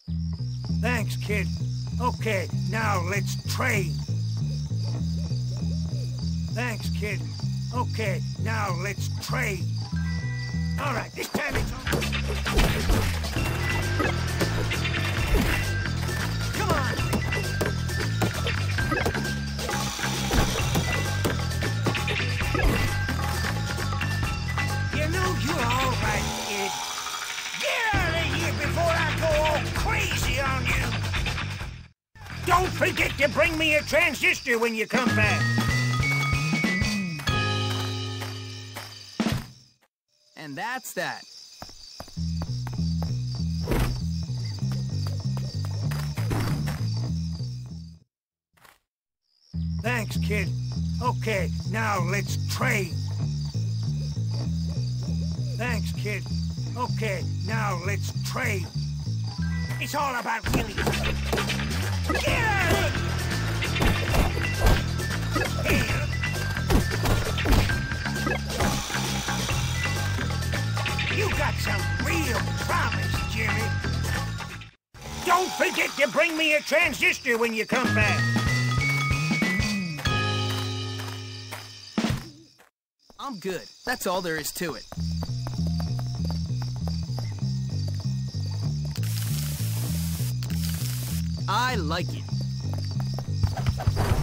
Thanks, kid. Okay, now let's trade. Thanks, kid. Okay, now let's trade. All right, this time it's on. Come on! You know you're all right, kid. Get out of here before I go all crazy on you! Don't forget to bring me a transistor when you come back. And that's that. Thanks, kid. Okay, now let's trade. Thanks, kid. Okay, now let's trade. It's all about really... Get out of here! You got some real promise, Jimmy. Don't forget to bring me a transistor when you come back. I'm good. That's all there is to it. I like it.